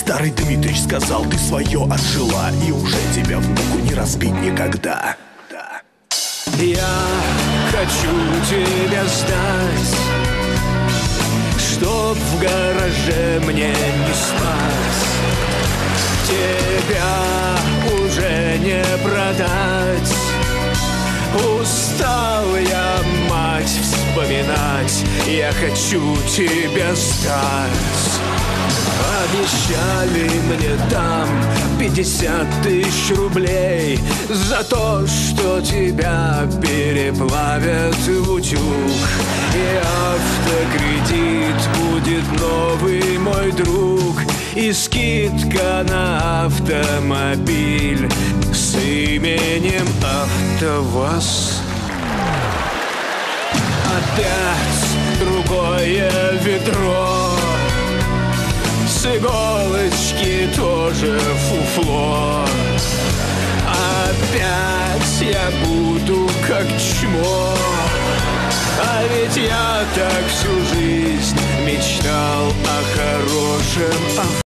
Старый Дмитрич сказал, ты свое отжила, и уже тебя внуку не разбить никогда. Да. Я хочу тебя знать, чтоб в гараже мне не спать. Тебя уже не продать. Устал я, мать, вспоминать. Я хочу тебя знать. Обещали мне там 50 тысяч рублей за то, что тебя переплавят в утюг. И автокредит будет новый мой друг, и скидка на автомобиль с именем АвтоВАЗ. Опять другое ведро, с иголочки тоже фуфло. Опять я буду как чмо, а ведь я так всю жизнь мечтал о хорошем авто.